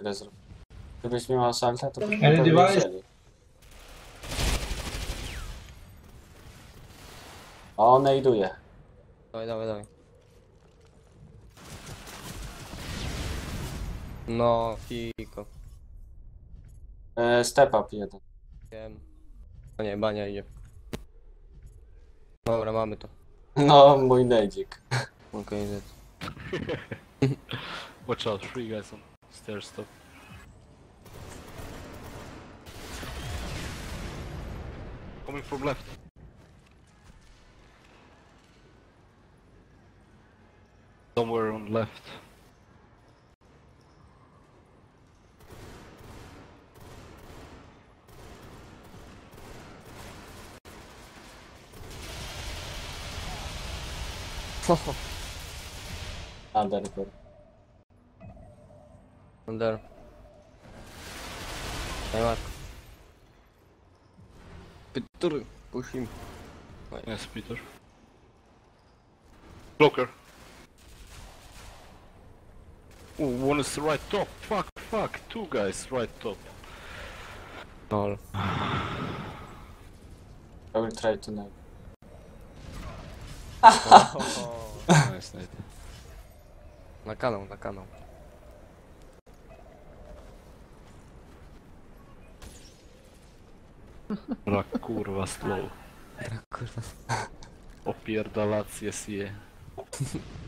grę zrobić. Gdybyś miał salta, to byśmy Ale pewnie device- wzięli. O, najduje. Dawaj, dawaj, dawaj. No, KiKos. Step up jeden. Wiem. O nie, bania idzie. Dobra, mamy to. No, mój najdzik. Okej, okay, Watch out, 3 guys on stairs top. Coming from left. Somewhere on left. Undercore. Under. Daj Marko. Peter, push him. Yes, Peter. Blocker. Oh, one is right top. Fuck. 2 guys right top. Lol. I will try to nade. Nice night. Na kanał, na kanał. Brak kurwa slow. Kurwa. Opierdalacje sie.